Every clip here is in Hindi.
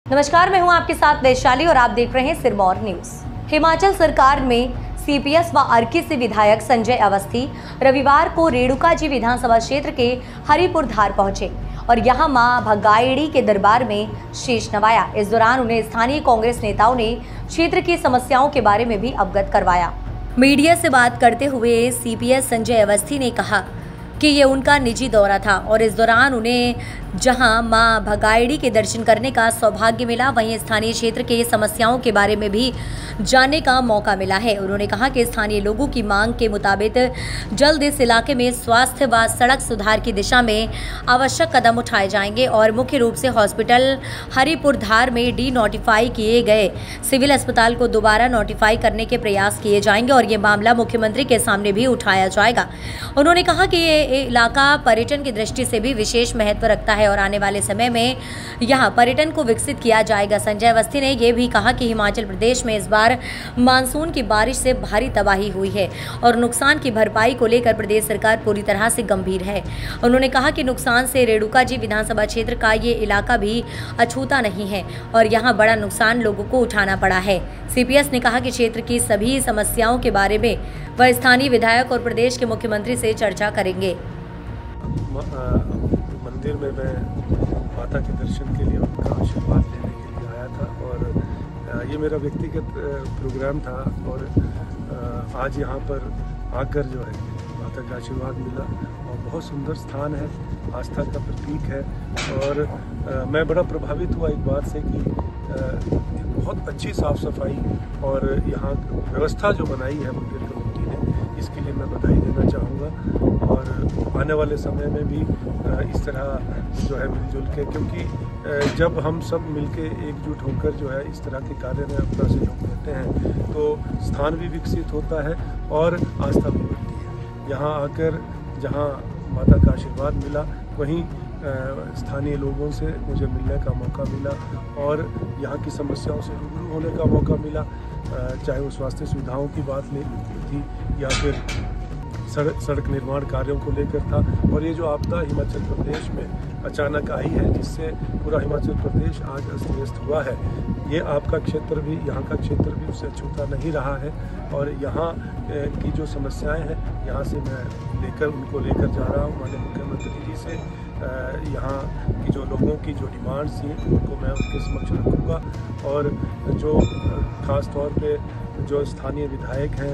नमस्कार, मैं हूं आपके साथ वैशाली और आप देख रहे हैं सिरमौर न्यूज। हिमाचल सरकार में सीपीएस व अर्की से विधायक संजय अवस्थी रविवार को रेणुकाजी विधानसभा क्षेत्र के हरिपुर धार पहुंचे और यहां मां भगाइड़ी के दरबार में शीश नवाया। इस दौरान उन्हें स्थानीय कांग्रेस नेताओं ने क्षेत्र की समस्याओं के बारे में भी अवगत करवाया। मीडिया से बात करते हुए सीपीएस संजय अवस्थी ने कहा कि ये उनका निजी दौरा था और इस दौरान उन्हें जहां मां भगाइड़ी के दर्शन करने का सौभाग्य मिला, वहीं स्थानीय क्षेत्र के समस्याओं के बारे में भी जानने का मौका मिला है। उन्होंने कहा कि स्थानीय लोगों की मांग के मुताबिक जल्द इस इलाके में स्वास्थ्य व सड़क सुधार की दिशा में आवश्यक कदम उठाए जाएंगे और मुख्य रूप से हॉस्पिटल हरिपुर धार में डी नोटिफाई किए गए सिविल अस्पताल को दोबारा नोटिफाई करने के प्रयास किए जाएंगे और ये मामला मुख्यमंत्री के सामने भी उठाया जाएगा। उन्होंने कहा कि ये इलाका पर्यटन की दृष्टि से भी विशेष महत्व रखता है और आने वाले समय में यहां पर्यटन को विकसित किया जाएगा। संजय अवस्थी ने यह भी कहा कि हिमाचल प्रदेश में इस बार मानसून की बारिश से भारी तबाही हुई है और नुकसान की भरपाई को लेकर प्रदेश सरकार पूरी तरह से गंभीर है। उन्होंने कहा कि नुकसान से रेणुकाजी विधानसभा क्षेत्र का ये इलाका भी अछूता नहीं है और यहाँ बड़ा नुकसान लोगों को उठाना पड़ा है। सीपीएस ने कहा कि क्षेत्र की सभी समस्याओं के बारे में वह स्थानीय विधायक और प्रदेश के मुख्यमंत्री से चर्चा करेंगे। मंदिर में मैं माता के दर्शन के लिए उनका आशीर्वाद लेने के लिए आया था और ये मेरा व्यक्तिगत प्रोग्राम था और आज यहाँ पर आकर जो है माता का आशीर्वाद मिला और बहुत सुंदर स्थान है, आस्था का प्रतीक है। और मैं बड़ा प्रभावित हुआ एक बात से कि बहुत अच्छी साफ सफाई और यहाँ व्यवस्था जो बनाई है मंदिर कमेटी ने, इसके लिए मैं बधाई देना चाहूँगा। और आने वाले समय में भी इस तरह जो है मिलजुल के, क्योंकि जब हम सब मिलके एकजुट होकर जो है इस तरह के कार्य में अपना सहयोग देते हैं तो स्थान भी विकसित होता है और आस्था भी बढ़ती है। यहाँ आकर जहाँ माता का आशीर्वाद मिला, वहीं स्थानीय लोगों से मुझे मिलने का मौका मिला और यहाँ की समस्याओं से रूबरू होने का मौका मिला, चाहे वो स्वास्थ्य सुविधाओं की बात ले थी या फिर सड़क निर्माण कार्यों को लेकर था। और ये जो आपदा हिमाचल प्रदेश में अचानक आई है जिससे पूरा हिमाचल प्रदेश आज अस्त व्यस्त हुआ है, ये आपका क्षेत्र भी, यहाँ का क्षेत्र भी उससे अछूता नहीं रहा है। और यहाँ की जो समस्याएं हैं यहाँ से मैं उनको लेकर जा रहा हूँ माननीय मुख्यमंत्री जी से। यहाँ की जो लोगों की जो डिमांड्स थी उनको मैं उनके समक्ष रखूँगा और जो ख़ास तौर पे जो स्थानीय विधायक हैं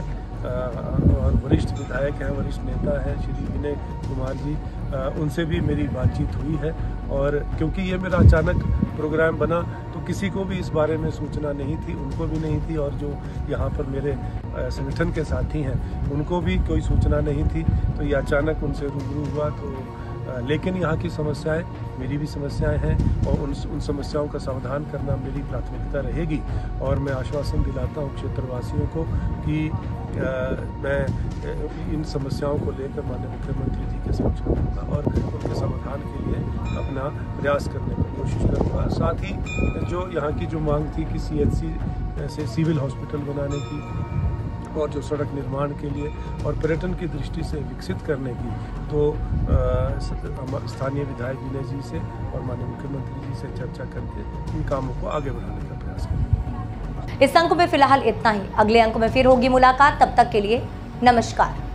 और वरिष्ठ विधायक हैं, वरिष्ठ नेता हैं श्री विनय कुमार जी, उनसे भी मेरी बातचीत हुई है। और क्योंकि ये मेरा अचानक प्रोग्राम बना तो किसी को भी इस बारे में सूचना नहीं थी, उनको भी नहीं थी और जो यहाँ पर मेरे संगठन के साथी हैं उनको भी कोई सूचना नहीं थी, तो ये अचानक उनसे रूबरू हुआ। तो लेकिन यहाँ की समस्याएं मेरी भी समस्याएं हैं और उन समस्याओं का समाधान करना मेरी प्राथमिकता रहेगी। और मैं आश्वासन दिलाता हूँ क्षेत्रवासियों को कि मैं इन समस्याओं को लेकर माननीय मुख्यमंत्री जी के समक्ष रखूँगा और उनके समाधान के लिए अपना प्रयास करने की कोशिश करूँगा। साथ ही जो यहाँ की जो मांग थी कि सीएचसी से सिविल हॉस्पिटल बनाने की और जो सड़क निर्माण के लिए और पर्यटन की दृष्टि से विकसित करने की, तो स्थानीय विधायक विनय जी से और माननीय मुख्यमंत्री जी से चर्चा करके इन कामों को आगे बढ़ाने का प्रयास करेंगे। इस अंक में फिलहाल इतना ही। अगले अंक में फिर होगी मुलाकात, तब तक के लिए नमस्कार।